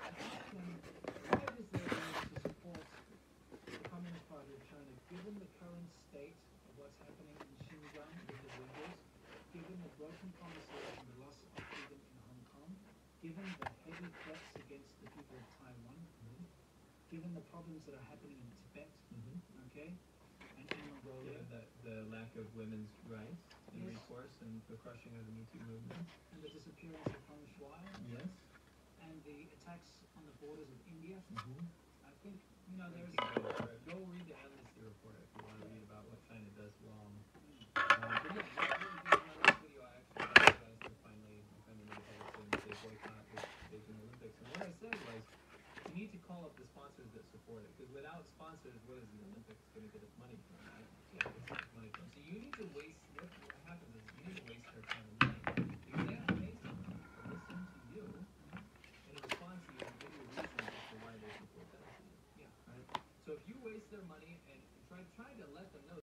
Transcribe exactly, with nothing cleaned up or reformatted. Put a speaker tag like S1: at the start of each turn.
S1: Why is there a need to support the Communist Party of China, given the current state of what's happening in Xinjiang with the Uyghurs, given the broken promises and the loss of freedom in Hong Kong, given the heavy threats against the people of Taiwan, mm-hmm. given the problems that are happening in Tibet, mm-hmm. okay, and in Mongolia,
S2: yeah, the, the lack of women's rights and
S1: yes.
S2: recourse and the crushing of the Me Too movement,
S1: and the disappearance of Peng Shuai,
S2: yes,
S1: and the attacks on the borders of India.
S2: mm-hmm.
S1: I think, you know, there's...
S2: Go, go read the Amnesty report if you want to read about what China does wrong. Um, but yeah, what, what we did in my last video, I actually apologized for finally defending the Republicans, they boycott this Beijing Olympics. And what I said was, you need to call up the sponsors that support it, because without sponsors, what is the Olympics going to get its money from? Right? Yeah, it's its money from. So you need to waste, what, what happens is, you need to waste their time and money. Because they have to pay someone to listen to you, and in response to you, give you reasons as to why they support that. Yeah. Right? So if you waste their money and try, try to let them know